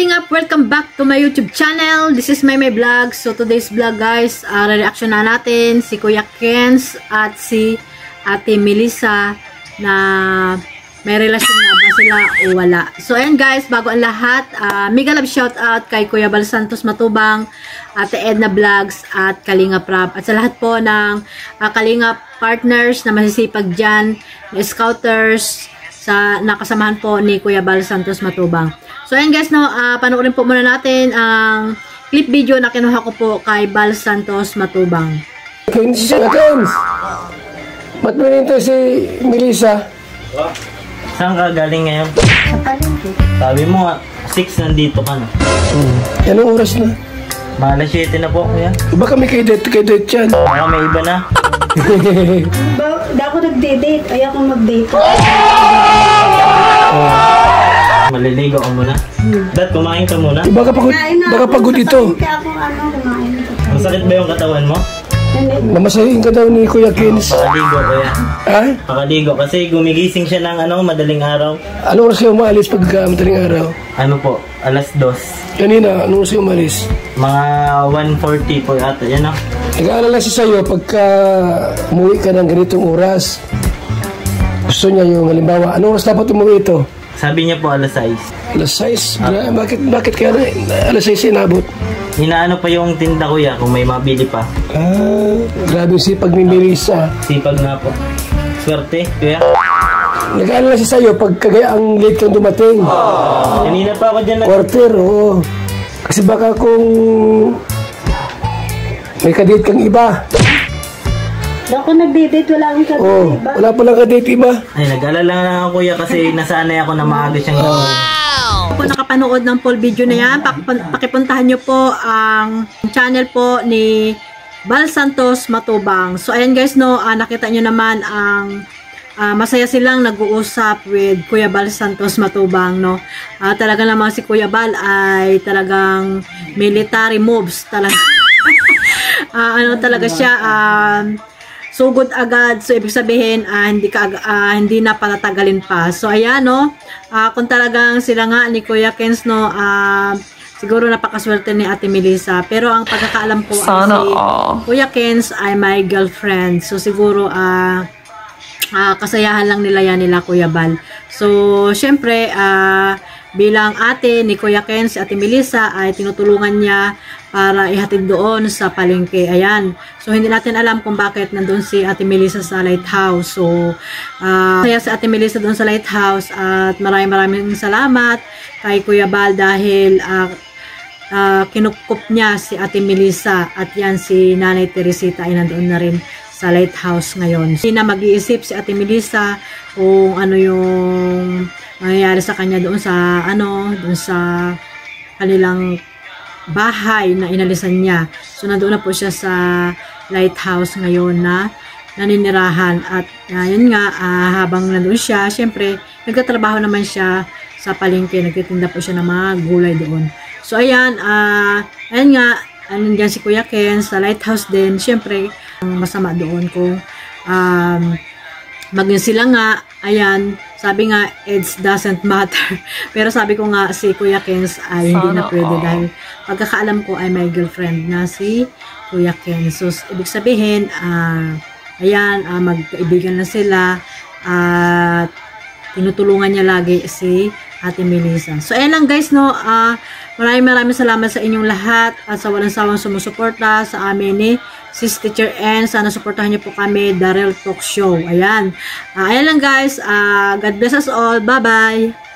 Kalingap! Welcome back to my YouTube channel. This is my vlog. So today's vlog guys, re-reaction na natin si Kuya Kenz at si Ate Melissa na may relasyon nga ba sila o wala. So ayan guys, bago ang lahat, mega love shout out kay Kuya Bal Santos Matubang, Ate Edna Vlogs at Kalingap Rap. At sa lahat po ng Kalingap partners na masisipag dyan, na scouters, sa nakasamahan po ni Kuya Bal Santos Matubang. So ayan guys, no, panoorin po muna natin ang clip video na kinuha ko po kay Bal Santos Matubang. Kenz, ba't mo nito si Melissa? Saan ka galing ngayon? Sa palengke. Sabi mo nga, 6 nandito ka na. Anong oras na? Mga 7 na po, kuya. Baka may kay-date yan. Baka may iba na. Hindi ako nag-date. Ayaw kong mag-date. Maliligo ka muna. Dad, kumain ka muna. Baka pagod ito. Kaya ako kumain. Masakit ba yung katawan mo? Namasahin ka daw ni Kuya Kenz. Pakaligo, kuya. Ha? Pakaligo kasi gumigising siya ng madaling araw. Anong oras kayo umalis pagka madaling araw? Ano po, alas 2. Kanina, anong oras kayo umalis? Mga 1:40 po yata, yan o. Nag-aalala siya sa'yo pagka umuwi ka ng ganitong oras. Gusto niya yung halimbawa, anong oras dapat umuwi ito? Sabi niya po alas 6. Alas 6? Bakit kaya na alas 6 inabot? Hinaano pa yung tinda, kuya, kung may mabili pa. Grabe yung sipag ni Melissa. Sipag nga po. Swerte, kuya. Nag-aalala siya sa'yo pagka ang late kang dumating. Kanina pa ako dyan Quarter, oo. Kasi baka kung may kadate kang iba. Hindi ako nag-date. Wala akong kadate. Oo, wala palang kadate iba. Ay, nag-alala na ako, kuya, kasi nasanay ako na maaga siyang Kung nakapanood ng full video na yan, pakipuntahan nyo po ang channel po ni Bal Santos Matubang. So ayan guys, no, nakita nyo naman ang masaya silang nag-uusap with Kuya Bal Santos Matubang, no. Talaga naman si Kuya Bal ay talagang military moves talaga. Talaga siya, sugod agad. So ibig sabihin hindi na patatagalin pa. So ayan, no, kung talagang sila nga ni Kuya Kenz, no, siguro napakaswerte ni Ate Melissa. Pero ang pagkakaalam ko ay si Kuya Kenz ay my girlfriend. So siguro kasayahan lang nila yan nila Kuya Bal. So syempre bilang ate ni Kuya Kenz, si Ate Melissa ay tinutulungan niya para ihatid doon sa palengke. Ayan. So hindi natin alam kung bakit nandun si Ate Melissa sa lighthouse. So kaya si Ate Melissa doon sa lighthouse at maraming salamat kay Kuya Bal dahil kinukup niya si Ate Melissa at yan si Nanay Teresita ay nandoon na rin sa lighthouse ngayon. Hindi na mag-iisip si Ate Melissa kung ano yung mangyayari sa kanya doon sa doon sa kanilang bahay na inalisan niya. So nandoon na po siya sa lighthouse ngayon na naninirahan at yun nga, habang nandoon siya, syempre nagtatrabaho naman siya sa palengke, nagtitinda po siya ng mga gulay doon. So ayan, ayan nga, nandiyan si Kuya Kenz sa lighthouse din. Syempre ang masama doon kung maging sila nga, ayan, sabi nga, age doesn't matter. Pero sabi ko nga, si Kuya Kenz ay hindi na pwede dahil pagkakaalam ko ay may girlfriend na si Kuya Kenz. So, ibig sabihin, ayan, magkaibigan na sila at tinutulungan niya lagi si Ate Melissa. So, ayan lang guys, no, maraming salamat sa inyong lahat at sa walang sawang sumusuporta sa amin ni Sis Teacher N. Sana suportahan niyo po kami, The Real Talk Show. Ayan. Ayan lang guys. God bless us all. Bye-bye.